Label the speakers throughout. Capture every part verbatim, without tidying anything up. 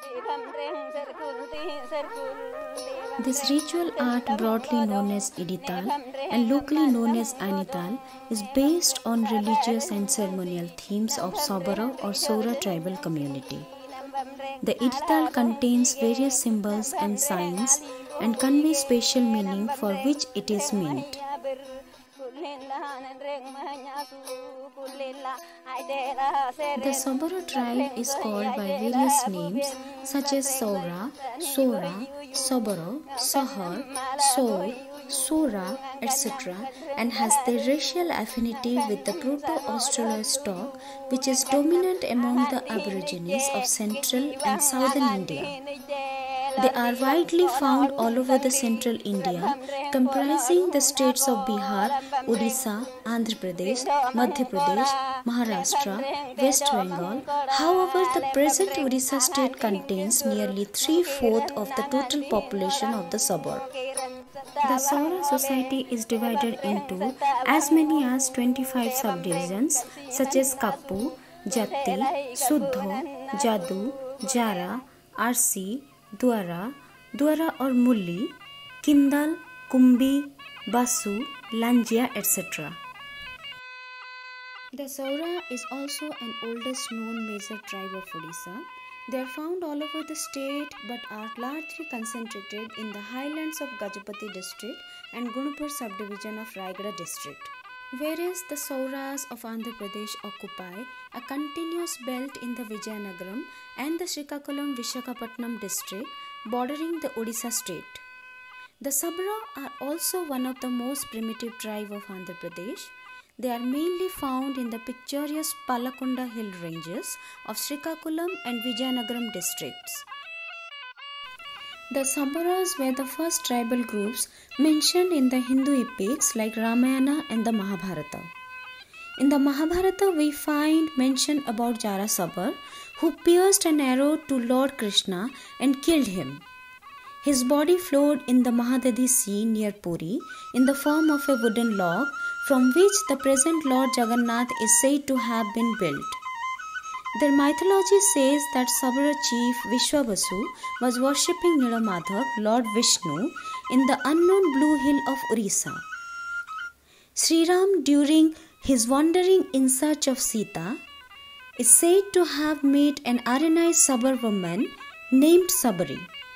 Speaker 1: This ritual art, broadly known as Idital and locally known as Anital, is based on religious and ceremonial themes of Soboro or Sora tribal community. The Idital contains various symbols and signs and conveys special meaning for which it is meant. The Soboro tribe is called by various names such as Sora, Sora, Soboro, Sohor, Sour, Sora, et cetera and has their racial affinity with the Proto-Australoid stock which is dominant among the Aborigines of central and southern India. They are widely found all over the central India, comprising the states of Bihar, Odisha, Andhra Pradesh, Madhya Pradesh, Maharashtra, West Bengal. However, the present Odisha state contains nearly three-fourths of the total population of the suburb. The Sora society is divided into as many as twenty-five subdivisions such as Kappu, Jatti, Suddho, Jadu, Jara, Arsi, Dwara, Dwara or Mulli, Kindal, Kumbi, Basu, Lanjia, et cetera. The Sora is also an oldest known major tribe of Odisha. They are found all over the state but are largely concentrated in the highlands of Gajapati district and Gunapur subdivision of Raigada district. Whereas the Sauras of Andhra Pradesh occupy a continuous belt in the Vijayanagaram and the Srikakulam Visakhapatnam district bordering the Odisha state. The Sabra are also one of the most primitive tribe of Andhra Pradesh. They are mainly found in the picturesque Palakunda hill ranges of Srikakulam and Vijayanagaram districts. The Sabaras were the first tribal groups mentioned in the Hindu epics like Ramayana and the Mahabharata. In the Mahabharata, we find mention about Jara Sabar, who pierced an arrow to Lord Krishna and killed him. His body flowed in the Mahadadi Sea near Puri in the form of a wooden log from which the present Lord Jagannath is said to have been built. Their mythology says that Sabara chief Vishwabasu was worshipping Nilamadhav, Lord Vishnu, in the unknown blue hill of Orissa. Sri Ram, during his wandering in search of Sita, is said to have met an Aranai Sabar woman named Sabari.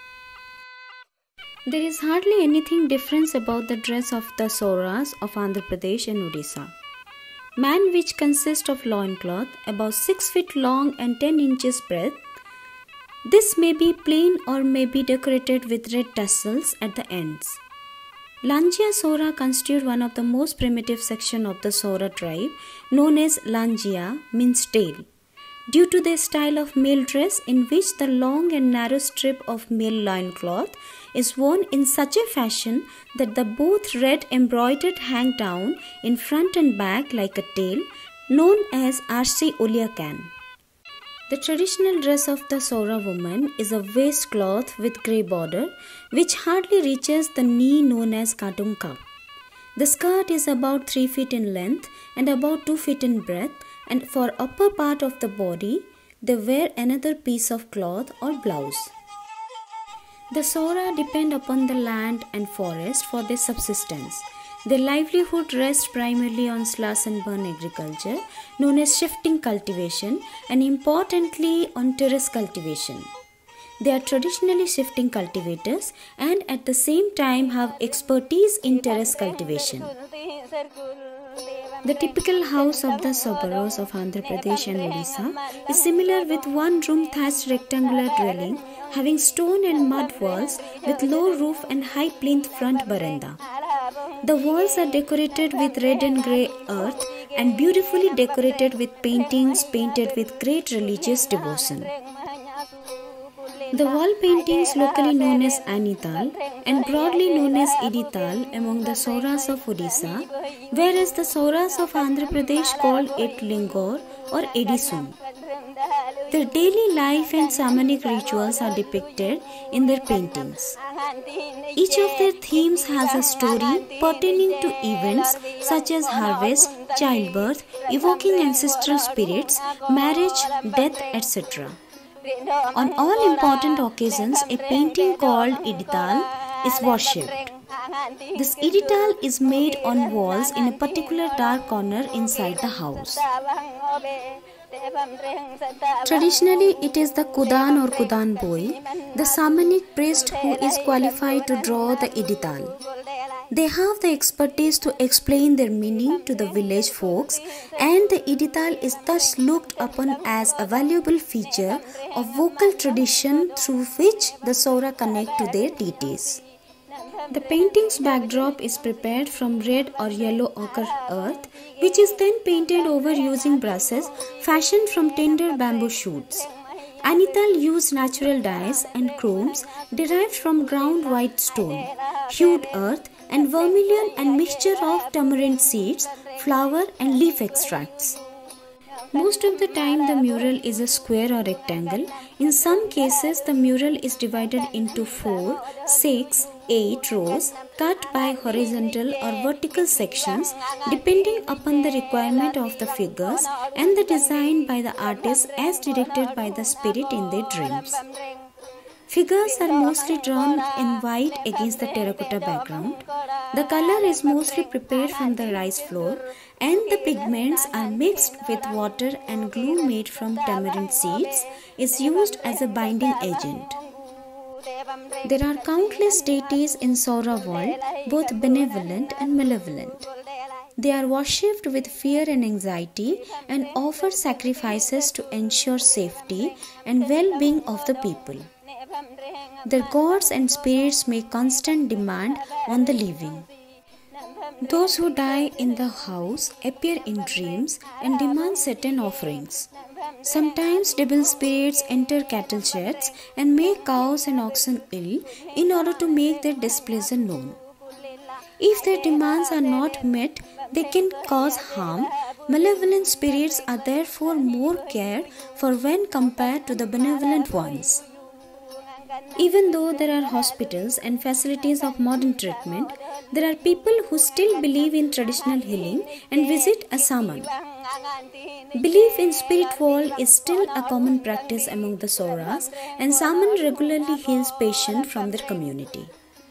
Speaker 1: There is hardly anything different about the dress of the Sauras of Andhra Pradesh and Odisha. Man, which consists of loincloth about six feet long and ten inches breadth. This may be plain or may be decorated with red tassels at the ends. Lanjia Sora constitute one of the most primitive section of the Sora tribe, known as Lanjia, means tail, due to their style of male dress in which the long and narrow strip of male loincloth is worn in such a fashion that the both red embroidered hang down in front and back like a tail, known as Arsi Uliakan. The traditional dress of the Sora woman is a waistcloth with grey border which hardly reaches the knee, known as Kadunka. The skirt is about three feet in length and about two feet in breadth, and for upper part of the body they wear another piece of cloth or blouse. The Sora depend upon the land and forest for their subsistence. Their livelihood rests primarily on slash and burn agriculture, known as shifting cultivation, and importantly on terrace cultivation. They are traditionally shifting cultivators and at the same time have expertise in terrace cultivation. The typical house of the Sabaros of Andhra Pradesh and Odisha is similar with one room thatched rectangular dwelling having stone and mud walls with low roof and high plinth front veranda. The walls are decorated with red and grey earth and beautifully decorated with paintings painted with great religious devotion. The wall paintings, locally known as Anital and broadly known as Idital among the Sauras of Odisha, whereas the Sauras of Andhra Pradesh called it Lingor or Edisum. Their daily life and shamanic rituals are depicted in their paintings. Each of their themes has a story pertaining to events such as harvest, childbirth, evoking ancestral spirits, marriage, death, et cetera. On all important occasions, a painting called Idital is worshipped. This Idital is made on walls in a particular dark corner inside the house. Traditionally, it is the Kudan or Kudan boy, the Samanic priest, who is qualified to draw the Idital. They have the expertise to explain their meaning to the village folks, and the Idital is thus looked upon as a valuable feature of vocal tradition through which the Saura connect to their deities. The painting's backdrop is prepared from red or yellow ochre earth, which is then painted over using brushes fashioned from tender bamboo shoots. Anital used natural dyes and chromes derived from ground white stone, hewed earth, and vermilion and mixture of tamarind seeds, flower and leaf extracts. Most of the time the mural is a square or rectangle. In some cases the mural is divided into four, six, eight rows cut by horizontal or vertical sections depending upon the requirement of the figures and the design by the artist as directed by the spirit in their dreams. Figures are mostly drawn in white against the terracotta background. The color is mostly prepared from the rice flour, and the pigments are mixed with water, and glue made from tamarind seeds is used as a binding agent. There are countless deities in Saura world, both benevolent and malevolent. They are worshipped with fear and anxiety and offer sacrifices to ensure safety and well-being of the people. Their gods and spirits make constant demand on the living. Those who die in the house appear in dreams and demand certain offerings. Sometimes devil spirits enter cattle sheds and make cows and oxen ill in order to make their displeasure known. If their demands are not met, they can cause harm. Malevolent spirits are therefore more cared for when compared to the benevolent ones. Even though there are hospitals and facilities of modern treatment, there are people who still believe in traditional healing and visit a shaman. Belief in spirit world is still a common practice among the Sauras, and shaman regularly heals patients from their community.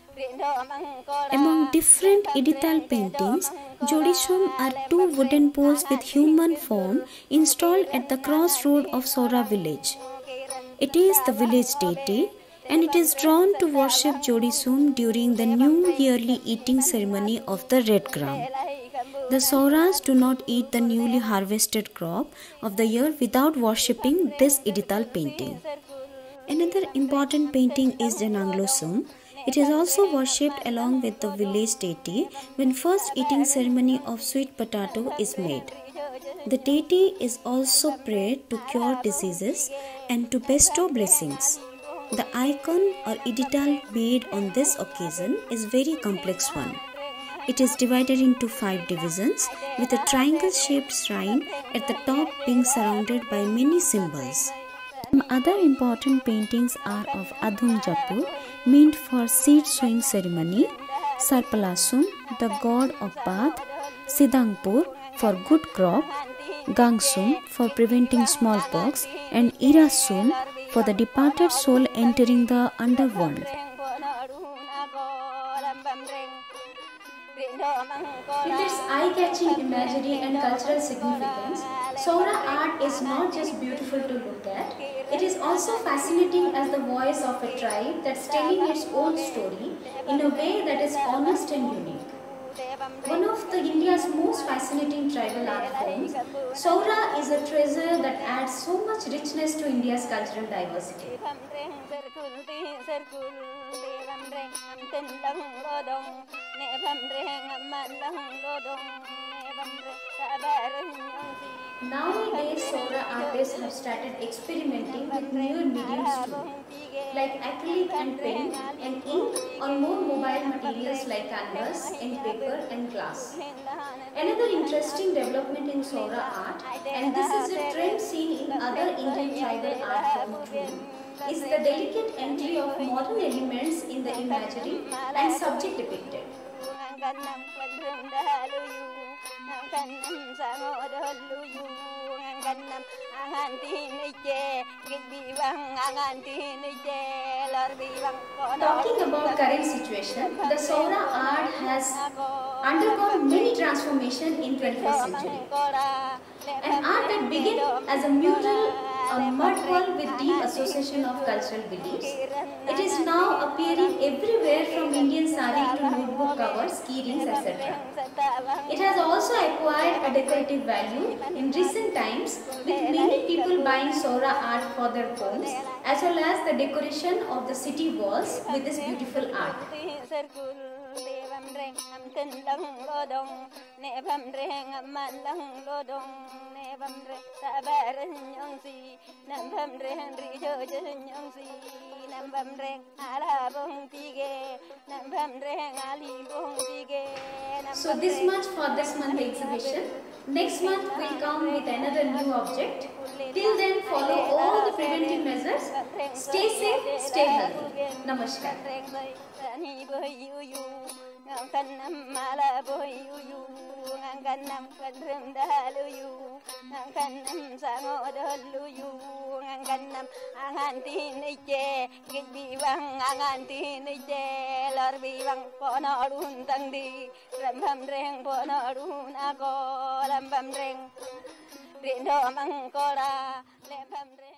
Speaker 1: Among different Idital paintings, Jodisum are two wooden poles with human form installed at the crossroad of Saura village. It is the village deity, and it is drawn to worship Jodisum during the new yearly eating ceremony of the red gram. The Sauras do not eat the newly harvested crop of the year without worshipping this Idital painting. Another important painting is Jananglosum. It is also worshipped along with the village deity when first eating ceremony of sweet potato is made. The deity is also prayed to cure diseases and to bestow blessings. The icon or Idital made on this occasion is very complex one. It is divided into five divisions with a triangle-shaped shrine at the top being surrounded by many symbols. Some other important paintings are of Adhun Japur, meant for seed sowing ceremony, Sarpalasum, the god of bath, Sidangpur for good crop, Gangsum for preventing smallpox, and Irasum for the departed soul entering the underworld. With its eye-catching imagery and cultural significance, Saura art is not just beautiful to look at, it is also fascinating as the voice of a tribe that's telling its own story in a way that is honest and unique. One of the India's most fascinating tribal art forms, Saura is a treasure that adds so much richness to India's cultural diversity. Nowadays, Saura artists have started experimenting with newer mediums too, like acrylic and paint and ink, or more mobile materials like canvas and paper and glass. Another interesting development in Saura art, and this is a trend seen in other Indian tribal art forms too, is the delicate entry of modern elements in the imagery and subject depicted.
Speaker 2: ganam angantin ije gibiwang angantin ije lor biwang.
Speaker 1: Talking about current situation, the Sora art has undergone many transformations in twenty-first century. An art that began as a mural, a mud wall with deep association of cultural beliefs. It is now appearing everywhere from Indian sari to notebook covers, key rings, et cetera. It has also acquired a decorative value in recent times, with many people buying Sora art for their homes as well as the decoration of the city walls with this beautiful art.
Speaker 2: Devam reng am ten lang lodong, nevam reng am man lang lodong, nevam reng sabaran yang si, nambam reng rijo yang si, nambam reng ala bong tige, nambam reng ali bong tige.
Speaker 1: So this much for this month exhibition. Next month will come with another new object. Till then, follow all the preventive measures. Stay safe, stay healthy. Namaskar.
Speaker 2: Kanam mala boy yu kanam kadrem dalu yu kanam sango dalu yu kanam angantin ije gibiwang angantin ije lor biwang ponodun tangdi rambam reng ponodun ako rambam reng rindo mangkora lembam reng